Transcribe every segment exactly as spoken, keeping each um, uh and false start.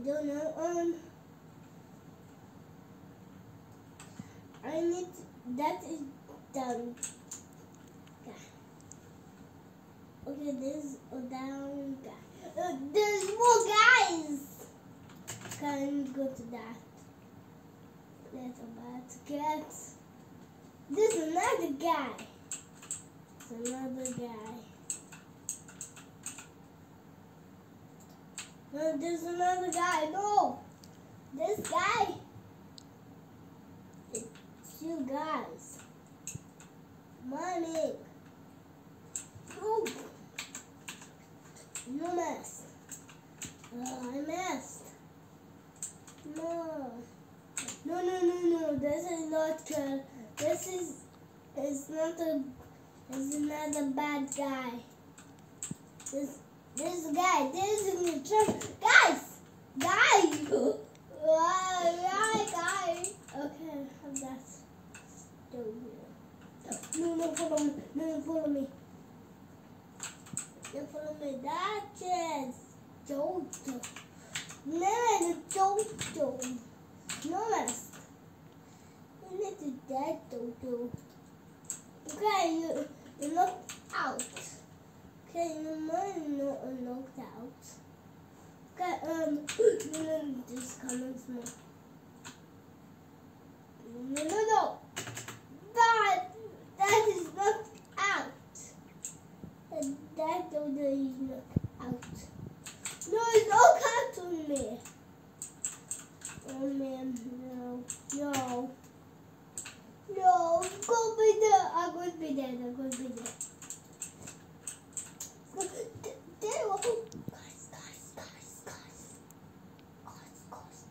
don't know. Um, I need that is done. Okay, okay this oh, down. Uh, there's more guys. Can go to that. That's about to get. There's another guy. There's another guy. No, there's another guy. No, this guy. It's you guys. Money. Oh, no mess. Oh, I messed. No. No, no, no, no. This is not good. This is. It's not a. It's not a bad guy. This. This guy, this is the truck. Guys! Guys! Guy, guy. Okay, have that. No, no, follow me. No, no, follow me. No, follow me. That is Jojo. No, Jojo. No, mess. You need to dead Jojo. Okay, you, you look out. Okay, your mind not knocked out. Okay, um, just coming small. No, no, no. That, that is knocked out. That, that dodo is knocked out. No, it's knocked out on me. Oh man, no, no. No, I'm gonna be there. I'm gonna be there. I'm gonna be there. Guys, guys, guys, guys, guys, guys,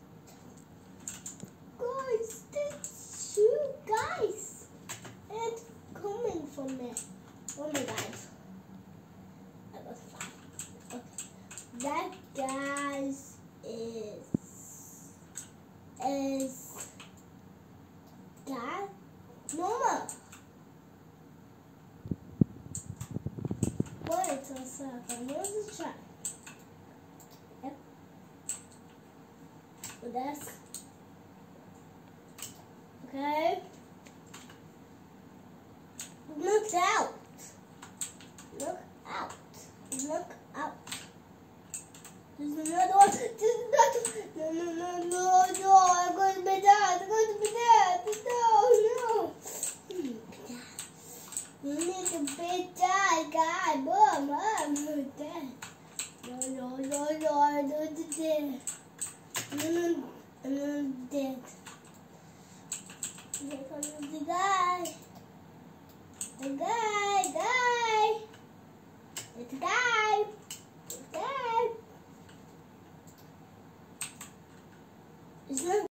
guys, that's you guys, and coming from me. Oh my God, I got five. Okay, that guys is is that normal. Wait a second, where's the track? Yep. So that's okay. Look out! Look out! Look out! There's another one. There's another one. No, no, no, no, no! I'm going to be dead. I'm going to be dead. No, no. You need to be dead, guy. Mom, mom, you're dead. No, no, no, no, I'm not dead. No, no, I'm not dead. Here comes the guy. The guy, guy. It's a guy.